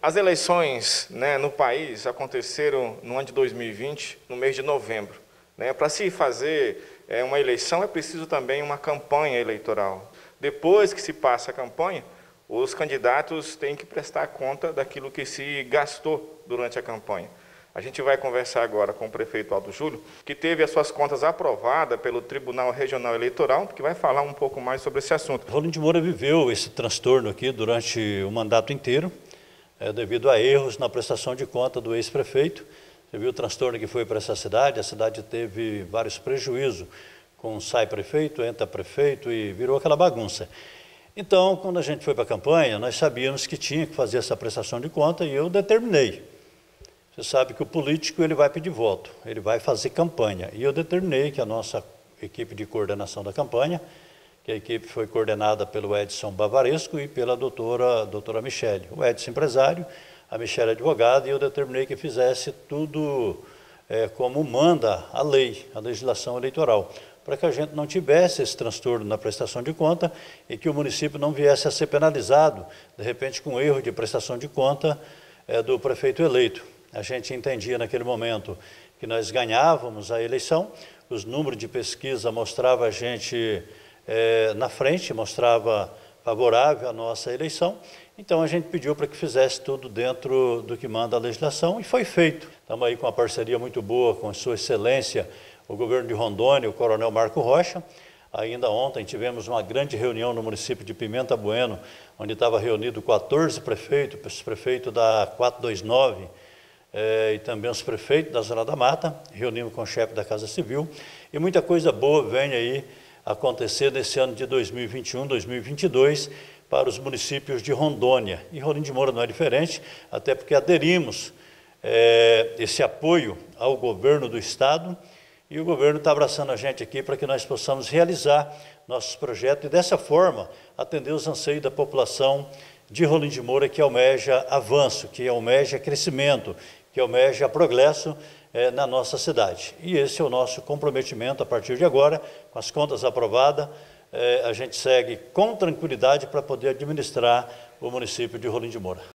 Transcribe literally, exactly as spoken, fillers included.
As eleições, né, no país aconteceram no ano de dois mil e vinte, no mês de novembro. Né? Para se fazer é, uma eleição é preciso também uma campanha eleitoral. Depois que se passa a campanha, os candidatos têm que prestar conta daquilo que se gastou durante a campanha. A gente vai conversar agora com o prefeito Aldo Júlio, que teve as suas contas aprovadas pelo Tribunal Regional Eleitoral, que vai falar um pouco mais sobre esse assunto. Rolim de Moura viveu esse transtorno aqui durante o mandato inteiro, é, devido a erros na prestação de conta do ex-prefeito. Você viu o transtorno que foi para essa cidade, a cidade teve vários prejuízos, com sai prefeito, entra prefeito e virou aquela bagunça. Então, quando a gente foi para a campanha, nós sabíamos que tinha que fazer essa prestação de conta e eu determinei. Você sabe que o político ele vai pedir voto, ele vai fazer campanha. E eu determinei que a nossa equipe de coordenação da campanha, que a equipe foi coordenada pelo Edson Bavaresco e pela doutora, doutora Michele. O Edson empresário, a Michele advogada, e eu determinei que fizesse tudo é, como manda a lei, a legislação eleitoral, para que a gente não tivesse esse transtorno na prestação de conta e que o município não viesse a ser penalizado, de repente, com erro de prestação de conta é, do prefeito eleito. A gente entendia naquele momento que nós ganhávamos a eleição, os números de pesquisa mostravam a gente é, na frente, mostrava favorável à nossa eleição, então a gente pediu para que fizesse tudo dentro do que manda a legislação e foi feito. Estamos aí com uma parceria muito boa com a sua excelência, o governo de Rondônia, o coronel Marco Rocha. Ainda ontem tivemos uma grande reunião no município de Pimenta Bueno, onde estava reunido quatorze prefeitos, os prefeitos da quatrocentos e vinte e nove, É, e também os prefeitos da Zona da Mata, reunimos com o chefe da Casa Civil, e muita coisa boa vem aí acontecer nesse ano de dois mil e vinte e um, dois mil e vinte e dois, para os municípios de Rondônia. E Rolim de Moura não é diferente, até porque aderimos é, esse apoio ao governo do Estado, e o governo está abraçando a gente aqui para que nós possamos realizar nossos projetos e, dessa forma, atender os anseios da população de Rolim de Moura, que almeja avanço, que almeja crescimento, que almeja progresso eh, na nossa cidade. E esse é o nosso comprometimento a partir de agora, com as contas aprovadas, eh, a gente segue com tranquilidade para poder administrar o município de Rolim de Moura.